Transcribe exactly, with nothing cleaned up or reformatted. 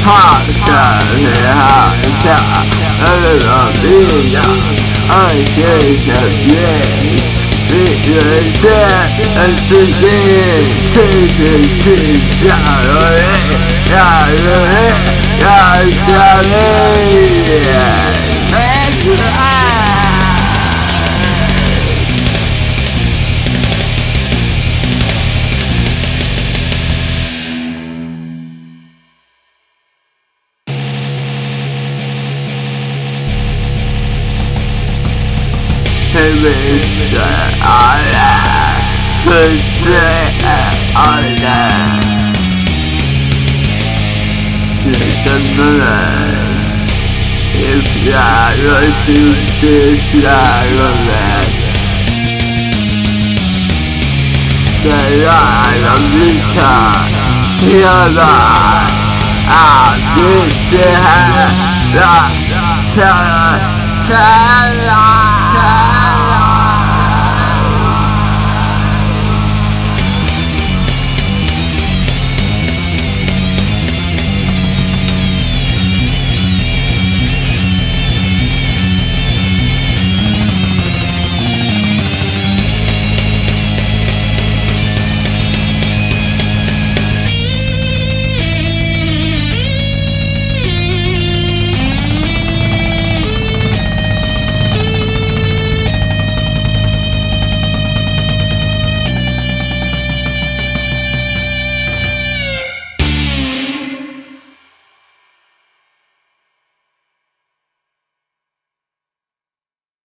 怕着你好像那种力量，爱情小别，你人生的自信，自己去要努力，要努力，要小力，没事爱。Hereby是爱人，是最爱人，是真的人，一片热情的下个人，在爱的迷场，听到啊，你的爱，让让让让。